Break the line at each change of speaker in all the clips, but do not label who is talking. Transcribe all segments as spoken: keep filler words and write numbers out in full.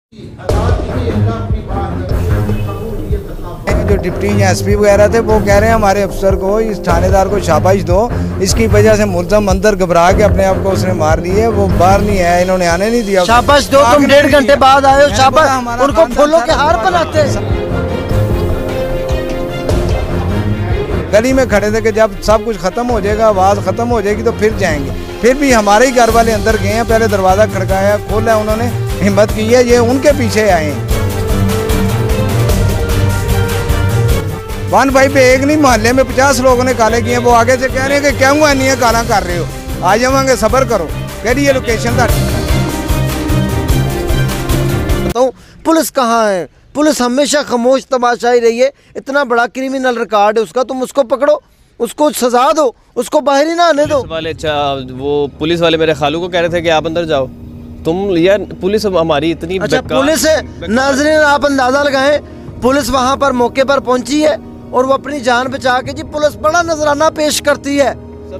जो deputy SP वगैरह थे वो कह रहे हैं हमारे अफसर को, इस थानेदार को शाबाश दो, इसकी वजह से मुल्ज़म अंदर घबरा के अपने आप को उसने मार ली है, वो बाहर नहीं है, इन्होंने आने नहीं दिया।
शाबाश दो, तुम डेढ़ घंटे बाद आए हो, शाबाश। उनको फूलों के हार बनाते
गली में खड़े थे कि जब सब कुछ खत्म हो जाएगा, आवाज़ खत्म हो जाएगी तो फिर जाएंगे। फिर भी हमारे ही घर वाले अंदर गए हैं, पहले दरवाज़ा खड़काया, खोला, उन्होंने हिम्मत की है, ये उनके पीछे आए हैं। वन भाई पे एक नहीं, मोहल्ले में पचास लोगों ने काले किए, वो आगे से कह रहे हैं कि क्या हुआ नहीं है, काला कर रहे हो, आ जावांगे, सब्र करो। कह रही है लोकेशन का।
तो पुलिस कहाँ है? पुलिस हमेशा खामोश तमाशा ही रही है। इतना बड़ा क्रिमिनल रिकॉर्ड है उसका, तुम उसको पकड़ो, उसको सजा दो, उसको बाहर ही ना आने दो।
वाले वो पुलिस वाले मेरे खालू को कह रहे थे कि आप अंदर जाओ। तुम यार पुलिस हमारी इतनी
अच्छा पुलिस है नाज़रीन, आप अंदाजा लगाएं, पुलिस वहाँ पर मौके पर पहुंची है और वो अपनी जान बचा के, जी पुलिस बड़ा नजराना पेश करती है।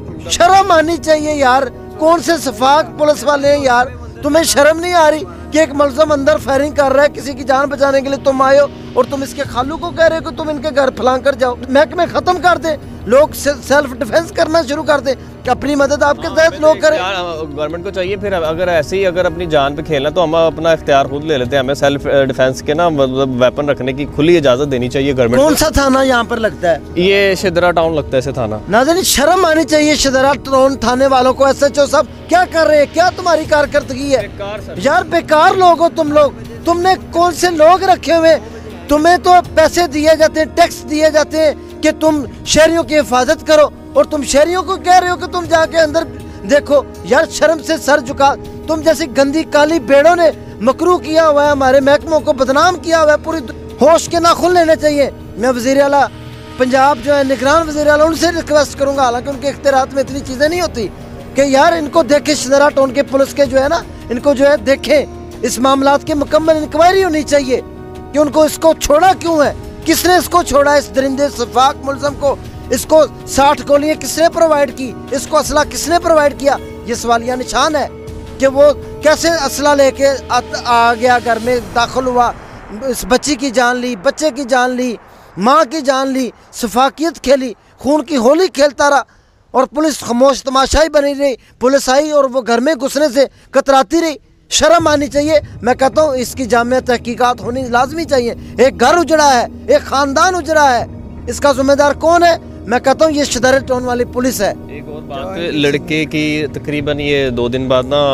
शर्म आनी चाहिए यार, कौन से सफाक पुलिस वाले हैं यार, तुम्हें शर्म नहीं आ रही कि एक मुल्ज़िम अंदर फायरिंग कर रहा है, किसी की जान बचाने के लिए तुम आए हो और तुम इसके खालू को कह रहे हो कि तुम इनके घर फलांग कर जाओ। महकमे खत्म कर दे, लोग सेल्फ डिफेंस करना शुरू कर दे, कि अपनी मदद आपके तहत लोग करें।
गवर्नमेंट को चाहिए फिर अगर ऐसे ही अगर अपनी जान पे खेलना तो हम अपना इख्तियार खुद ले लेते हैं। हमें सेल्फ डिफेंस के ना मतलब वेपन रखने की खुली इजाजत देनी चाहिए गवर्नमेंट।
कौन सा थाना यहाँ पर लगता है?
ये शिदरा टाउन लगता है इसे थाना।
नाज़रीन शर्म आनी चाहिए शिदरा टाउन थाने वालों को। एस एच ओ साहब क्या कर रहे हैं? क्या तुम्हारी कारकर्दगी है यार? बेकार लोग हो तुम लोग। तुमने कौन से लोग रखे हुए? तुम्हें तो पैसे दिए जाते हैं, टैक्स दिए जाते हैं कि तुम शहरियों की हिफाजत करो, और तुम शहरियों को कह रहे हो कि तुम जाके अंदर देखो। यार शर्म से सर झुका। तुम जैसी गंदी काली बेड़ों ने मकरू किया हुआ है, हमारे महकमों को बदनाम किया हुआ है। पूरी होश के नाखुन लेने चाहिए। मैं वज़ीर आला पंजाब जो है निगरान वज़ीर आला, उनसे रिक्वेस्ट करूंगा, हालांकि उनके इख्तियारात में इतनी चीज़ें नहीं होती, कि यार इनको देखे, शिदरा टाउन के पुलिस के जो है ना, इनको जो है देखे, इस मामलात की मुकम्मल इंक्वायरी होनी चाहिए कि उनको इसको छोड़ा क्यों है, किसने इसको छोड़ा, इस दरिंदे सफाक मुल्ज़िम को। इसको साठ गोलियां किसने प्रोवाइड की, इसको असला किसने प्रोवाइड किया? ये सवालिया निशान है कि वो कैसे असला लेके आ, आ गया, घर में दाखिल हुआ, इस बच्ची की जान ली, बच्चे की जान ली, माँ की जान ली, सफाकियत खेली, खून की होली खेलता रहा, और पुलिस खामोश तमाशाई बनी रही। पुलिस आई और वो घर में घुसने से कतराती रही। शर्म आनी चाहिए। मैं कहता हूँ इसकी जामिया तहकीकात होनी लाजमी चाहिए। एक घर उजड़ा है, एक खानदान उजड़ा है, इसका जिम्मेदार कौन है? मैं कहता हूँ ये शिदरा टाउन वाली पुलिस है।
एक और बात, लड़के की तकरीबन ये दो दिन बाद ना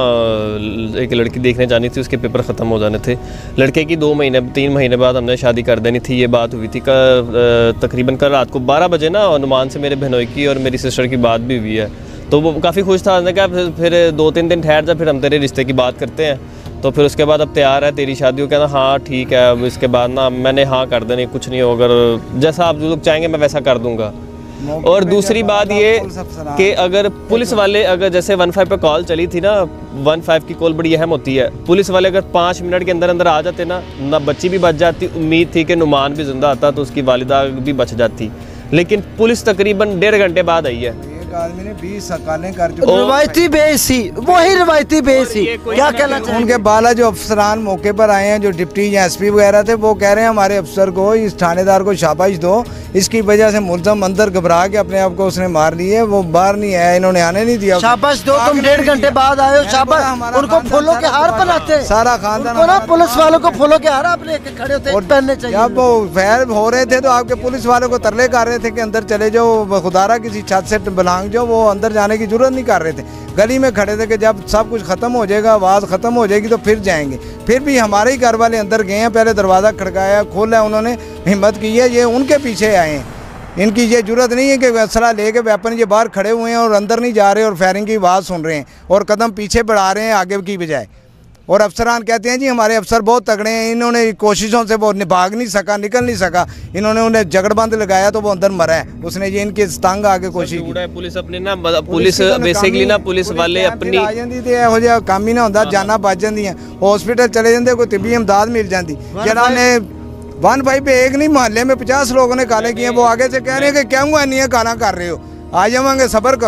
एक लड़की देखने जानी थी, उसके पेपर ख़त्म हो जाने थे। लड़के की दो महीने तीन महीने बाद हमने शादी कर देनी थी, ये बात हुई थी। का तकरीबन कल रात को बारह बजे ना अनुमान से मेरे बहनोई की और मेरी सिस्टर की बात भी हुई है, तो वो काफ़ी खुश था। उसने कहा फिर, फिर दो तीन दिन ठहर जा, फिर हम तेरे रिश्ते की बात करते हैं। तो फिर उसके बाद अब तैयार है तेरी शादी हो, कहना हाँ ठीक है। अब इसके बाद ना मैंने हाँ कर देनी, कुछ नहीं हो, अगर जैसा आप लोग चाहेंगे मैं वैसा कर दूंगा। और दूसरी बात ये कि अगर पुलिस वाले, अगर जैसे वन फाइव पे कॉल चली थी ना, वन फाइव की कॉल बड़ी अहम होती है। पुलिस वाले अगर पाँच मिनट के अंदर अंदर आ जाते ना, ना बच्ची भी बच जाती, उम्मीद थी कि नुमान भी जिंदा आता तो उसकी वालिदा भी बच जाती, लेकिन पुलिस तकरीबन डेढ़ घंटे बाद आई है।
आदमी ने बीस सकालें कर चुके,
रवायती बेसी, वही रवायती बेसी। क्या कहना चाहिए?
उनके बाला जो अफसरान मौके पर आए हैं, जो डिप्टी एसपी वगैरह थे, वो कह रहे हैं हमारे अफसर को, इस थानेदार को शाबाश दो, इसकी वजह से मुल्ज़िम अंदर घबरा के अपने आप को उसने मार ली है, वो बाहर नहीं है, इन्होंने आने नहीं दिया।
शाबाश दो, तुम डेढ़ घंटे बाद आए हो, शाबाश। उनको फूलों के हार पहनाते हैं,
सारा खानदान
ना, पुलिस वालों को फूलों के हार आप लेके खड़े होते हैं, पहनने चाहिए।
जब वो फैर हो रहे थे तो आपके पुलिस वालों को तरले कर रहे थे कि अंदर चले जाओ, खुदारा किसी छत से बलांग जाओ, वो अंदर जाने की जरूरत नहीं कर रहे थे। गली में खड़े थे कि जब सब कुछ खत्म हो जाएगा, आवाज़ खत्म हो जाएगी तो फिर जाएंगे। फिर भी हमारे ही घर वाले अंदर गए हैं, पहले दरवाज़ा खड़काया, खोला, उन्होंने हिम्मत की है, ये उनके पीछे आए हैं। इनकी ये जरूरत नहीं है कि असला लेके वेपन ये बाहर खड़े हुए हैं और अंदर नहीं जा रहे और फायरिंग की आवाज़ सुन रहे हैं और कदम पीछे बढ़ा रहे हैं आगे की बजाय। और अफसरान कहते हैं जी हमारे अफसर बहुत तगड़े हैं, इन्होंने कोशिशों से वो भाग नहीं सका, निकल नहीं सका, इन्होंने उन्हें जगड़बंद लगाया तो वो अंदर मरा है, उसने ये इनके तंग आके कोशिश की।
पुलिस अपने ना पुलिस बेसिकली ना पुलिस वाले अपनी
आ जाती थे, ਇਹੋ ਜਿਹਾ ਕੰਮ ਹੀ ਨਾ ਹੁੰਦਾ, ਜਾਨਾਂ बच ਜਾਂਦੀਆਂ, हॉस्पिटल चले जाते, कोई तिब्बी इमदाद मिल जाती। जरा ने वन भाई पे एक नहीं, मोहल्ले में पचास लोगों ने काले किए, वो आगे से कह रहे हैं कि क्या हुआ नहीं है, काला कर रहे हो, आ जावांगे, सब्र करो।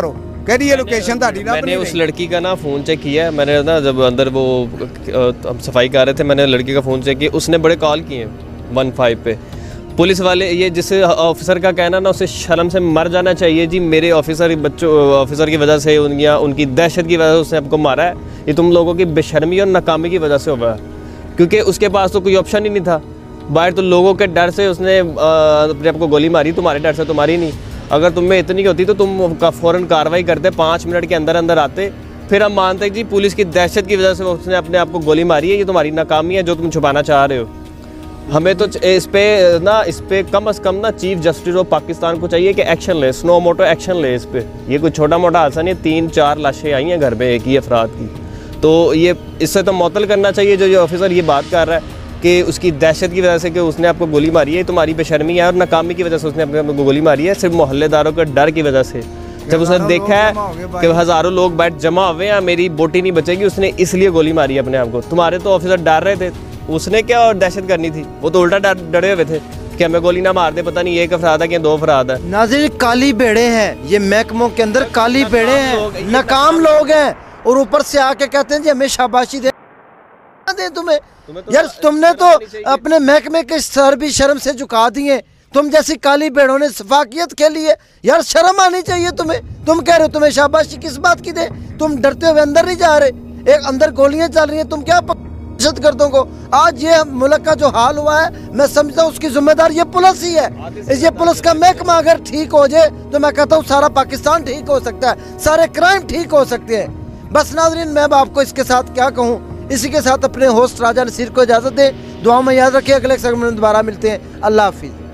कह रही है लोकेशन ताड़ी ना
मैंने उस लड़की का ना फ़ोन चेक किया, मैंने ना जब अंदर वो हम सफाई कर रहे थे, मैंने लड़की का फ़ोन चेक किया, उसने बड़े कॉल किए वन फाइव पे। पुलिस वाले, ये जिस ऑफिसर का कहना ना, उसे शर्म से मर जाना चाहिए जी। मेरे ऑफिसर बच्चों ऑफिसर की वजह से उन, या उनकी दहशत की वजह से उसने आपको मारा है। ये तुम लोगों की बेशर्मी और नाकामी की वजह से हुआ है, क्योंकि उसके पास तो कोई ऑप्शन ही नहीं था। बाहर तो लोगों के डर से उसने अपने आपको गोली मारी, तुम्हारे डर से तो मारी नहीं। अगर तुम में इतनी होती तो तुम का फ़ौरन कार्रवाई करते, पाँच मिनट के अंदर अंदर आते, फिर हम मानते जी पुलिस की दहशत की वजह से उसने अपने आप को गोली मारी है, ये तुम्हारी नाकामी है जो तुम छुपाना चाह रहे हो। हमें तो इस पे ना इस पे कम से कम ना चीफ जस्टिस ऑफ पाकिस्तान को चाहिए कि एक्शन ले, स्नो मोटो एक्शन ले इस पे। ये कोई छोटा मोटा हादसा नहीं है, तीन चार लाशें आई हैं घर पे एक ही अफराद की, तो ये इससे तो मुअत्तल करना चाहिए। जो ये ऑफिसर ये बात कर रहा है कि उसकी दहशत की वजह से कि उसने आपको गोली मारी है, तुम्हारी बेशर्मी है और नाकामी की वजह से उसने अपने आपको गोली मारी है, सिर्फ मोहल्लेदारों के डर की वजह से। जब उसने देखा है कि हज़ारों लोग बैठ जमा हुए हैं, मेरी बोटी नहीं बचेगी, उसने इसलिए गोली मारी है अपने आप को। तुम्हारे तो ऑफिसर डर रहे थे, उसने क्या और दहशत करनी थी, वो तो उल्टा डरे हुए थे कि हमें गोली ना मार दे, पता नहीं एक अफराद है कि दो अफराद है।
नाज़रीन, काली बेड़े हैं ये महकमों के अंदर, काली बेड़े हैं, नाकाम लोग हैं, और ऊपर से आके कहते हैं जी हमें शाबाशी दे दे तुम्हें। तो यार तुमने तो अपने महकमे के सर भी शर्म से झुका दिए। तुम जैसी काली बेड़ों ने सफाकियत के लिए, यार शर्म आनी चाहिए तुम्हें। तुम कह रहे हो तुम्हें शाबाशी किस बात की दे, तुम डरते हुए अंदर नहीं जा रहे, एक अंदर गोलियां चल रही हैं, तुम क्या गर्दों को। आज ये मुल्क का जो हाल हुआ है, मैं समझता हूँ उसकी जिम्मेदार ये पुलिस ही है। ये पुलिस का महकमा अगर ठीक हो जाए तो मैं कहता हूँ सारा पाकिस्तान ठीक हो सकता है, सारे क्राइम ठीक हो सकते हैं। बस नाज़रीन, मैं आपको इसके साथ क्या कहूँ, इसी के साथ अपने होस्ट राजा नसीर को इजाज़त दें। दुआ में याद रखिए, अगले सेगमेंट में दोबारा मिलते हैं। अल्लाह हाफिज़।